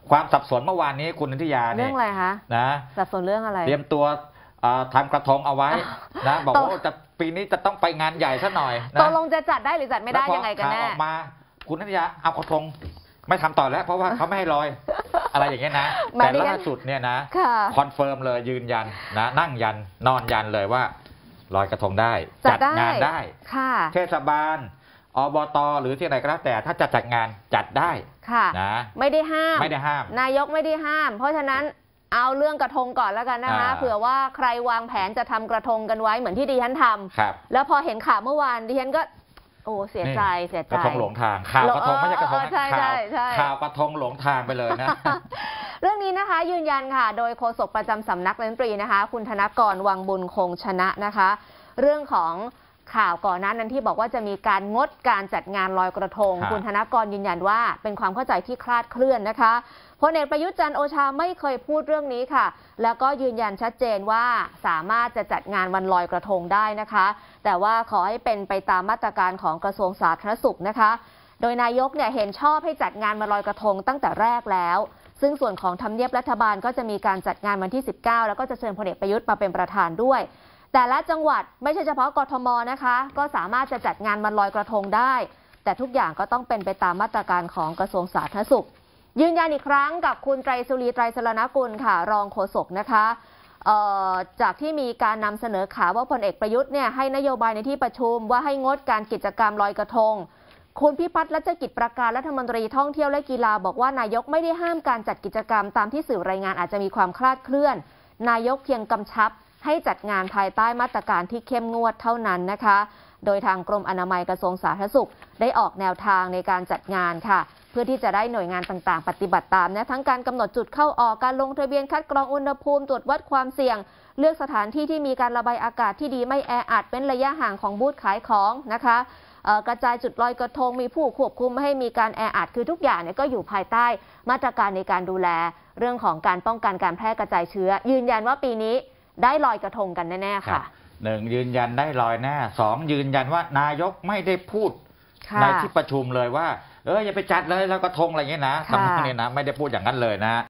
ความสับสนเมื่อวานนี้คุณนิตยาเรื่องอะไรคะนะสับสนเรื่องอะไรเตรียมตัวทำกระทงเอาไว้นะบอกว่าจะปีนี้จะต้องไปงานใหญ่ซะหน่อยตกลงจะจัดได้หรือจัดไม่ได้ยังไงกันแน่ออกมาคุณนิตยาเอากระทงไม่ทำต่อแล้วเพราะว่าเขาไม่ให้ลอยอะไรอย่างเงี้ยนะแต่ล่าสุดเนี่ยนะคอนเฟิร์มเลยยืนยันนะนั่งยันนอนยันเลยว่าลอยกระทงได้จัดงานได้เทศบาลอบต.หรือที่ไหนก็แล้วแต่ถ้าจะจัดงานจัดได้นะไม่ได้ห้ามนายกไม่ได้ห้าม เพราะฉะนั้นเอาเรื่องกระทงก่อนแล้วกันนะคะเผื่อว่าใครวางแผนจะทำกระทงกันไว้เหมือนที่ดิฉันทำแล้วพอเห็นข่าวเมื่อวานดิฉันก็โอ้เสียใจกระทงหลงทางข่าวกระทงไม่ใช่กระทงข่าวกระทงหลงทางไปเลยนะเรื่องนี้นะคะยืนยันค่ะโดยโฆษกประจำสำนักรัฐมนตรีนะคะคุณธนกรวังบุญคงชนะนะคะเรื่องของข่าวก่อนนั้นที่บอกว่าจะมีการงดการจัดงานลอยกระทงคุณธนกรยืนยันว่าเป็นความเข้าใจที่คลาดเคลื่อนนะคะพลเอกประยุทธ์จันทร์โอชาไม่เคยพูดเรื่องนี้ค่ะแล้วก็ยืนยันชัดเจนว่าสามารถจะจัดงานวันลอยกระทงได้นะคะแต่ว่าขอให้เป็นไปตามมาตรการของกระทรวงสาธารณสุขนะคะโดยนายกเห็นชอบให้จัดงานวันลอยกระทงตั้งแต่แรกแล้วซึ่งส่วนของทำเนียบรัฐบาลก็จะมีการจัดงานวันที่19แล้วก็จะเชิญพลเอกประยุทธ์มาเป็นประธานด้วยแต่ละจังหวัดไม่ใช่เฉพาะกทมนะคะก็สามารถจะจัดงานวันลอยกระทงได้แต่ทุกอย่างก็ต้องเป็นไปตามมาตรการของกระทรวงสาธารณสุขยืนยันอีกครั้งกับคุณไตรสุรีไตรสรณกุลค่ะรองโฆษกนะคะจากที่มีการนำเสนอข่าวว่าพลเอกประยุทธ์ให้นโยบายในที่ประชุมว่าให้งดการกิจกรรมลอยกระทงคุณพิพัฒน์รัชกิจประการรัฐมนตรีท่องเที่ยวและกีฬาบอกว่านายกไม่ได้ห้ามการจัดกิจกรรมตามที่สื่อรายงานอาจจะมีความคลาดเคลื่อนนายกเพียงกำชับให้จัดงานภายใต้มาตรการที่เข้มงวดเท่านั้นนะคะโดยทางกรมอนามัยกระทรวงสาธารณสุขได้ออกแนวทางในการจัดงานค่ะเพื่อที่จะได้หน่วยงานต่างๆปฏิบัติตามทั้งการกำหนดจุดเข้าออกการลงทะเบียนคัดกรองอุณหภูมิตรวจวัดความเสี่ยงเลือกสถานที่ที่มีการระบายอากาศที่ดีไม่แออัดเป็นระยะห่างของบูธขายของนะคะกระจายจุดลอยกระทงมีผู้ควบคุมไม่ให้มีการแออัดคือทุกอย่างก็อยู่ภายใต้มาตรการในการดูแลเรื่องของการป้องกันการแพร่กระจายเชื้อยืนยันว่าปีนี้ได้ลอยกระทงกันแน่ๆค่ะ 1ยืนยันได้ลอยแน่2ยืนยันว่านายกไม่ได้พูดในที่ประชุมเลยว่าอย่าไปจัดเลยลอยกระทงอะไรเงี้ยนะทำนองนี้นะไม่ได้พูดอย่างนั้นเลยนะ